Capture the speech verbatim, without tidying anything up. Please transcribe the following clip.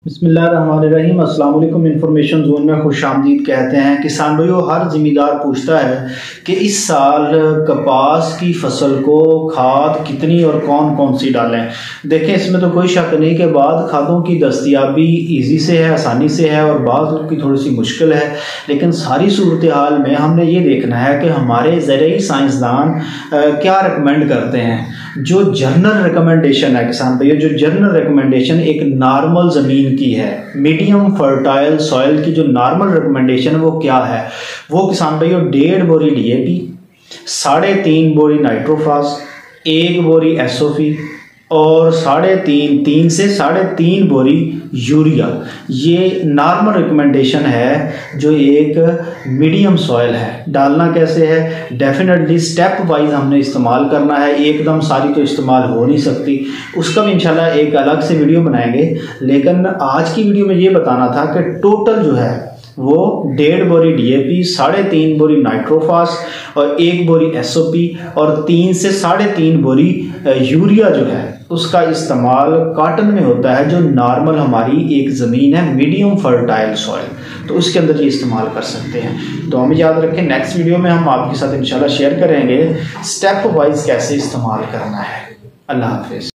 बिस्मिल्लाहिर्रहमानिर्रहीम। अस्सलाम वालेकुम। इंफॉर्मेशन जोन में खुश आमदीद कहते हैं। किसान भाइयों, हर ज़मींदार पूछता है कि इस साल कपास की फसल को खाद कितनी और कौन कौन सी डालें। देखें, इसमें तो कोई शक नहीं कि बाद खादों की दस्तियाबी ईजी से है, आसानी से है, और बाद की थोड़ी सी मुश्किल है। लेकिन सारी सूरत हाल में हमने ये देखना है कि हमारे ज़राई साइंसदान क्या रिकमेंड करते हैं। जो जर्नल रिकमेंडेशन है किसान भाइयों, जो जर्नल रिकमेंडेशन एक नॉर्मल ज़मीन की है, मीडियम फर्टाइल सॉइल की जो नॉर्मल रिकमेंडेशन है वो क्या है। वो किसान भाइयों डेढ़ बोरी डीएपी, साढ़े तीन बोरी नाइट्रोफास, एक बोरी एसओपी और साढ़े तीन तीन से साढ़े तीन बोरी यूरिया, ये नॉर्मल रिकमेंडेशन है जो एक मीडियम सॉइल है। डालना कैसे है, डेफिनेटली स्टेप वाइज हमने इस्तेमाल करना है, एकदम सारी तो इस्तेमाल हो नहीं सकती। उसका भी इंशाल्लाह एक अलग से वीडियो बनाएंगे। लेकिन आज की वीडियो में ये बताना था कि टोटल जो है वो डेढ़ बोरी डीएपी, साढ़े तीन बोरी नाइट्रोफास और एक बोरी एसओपी और तीन से साढ़े तीन बोरी यूरिया जो है उसका इस्तेमाल कॉटन में होता है, जो नॉर्मल हमारी एक ज़मीन है मीडियम फर्टाइल सॉइल, तो उसके अंदर ये इस्तेमाल कर सकते हैं। तो हमें याद रखें, नेक्स्ट वीडियो में हम आपके साथ इंशाल्लाह शेयर करेंगे स्टेप वाइज कैसे इस्तेमाल करना है। अल्लाह हाफिज़।